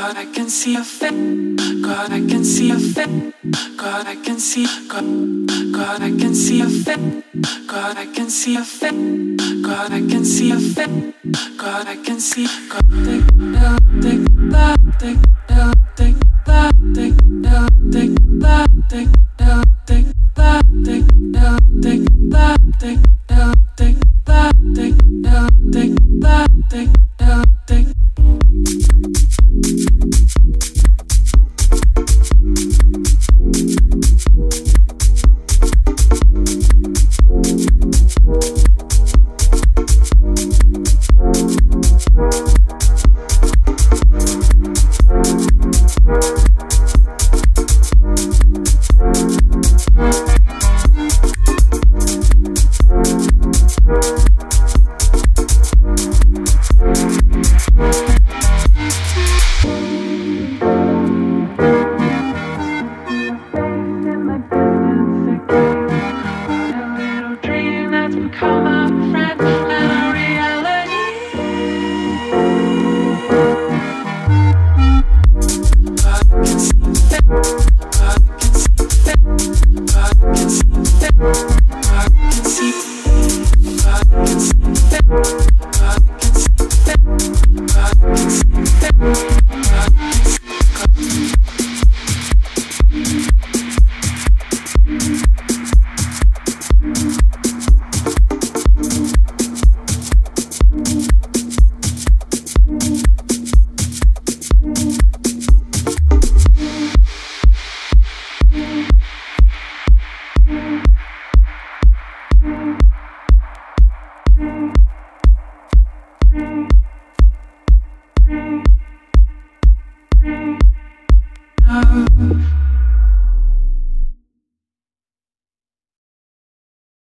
God, I can see a fit. God, I can see a fit. God, I can see. God, I can see a fit. God, I can see a fit. God, I can see a fit. God, I can see. God, take that, take that, take that, take that, take that, take that, take that, take that, take that, take that, take that, take that, take that, take that, take that, take. God, I can see.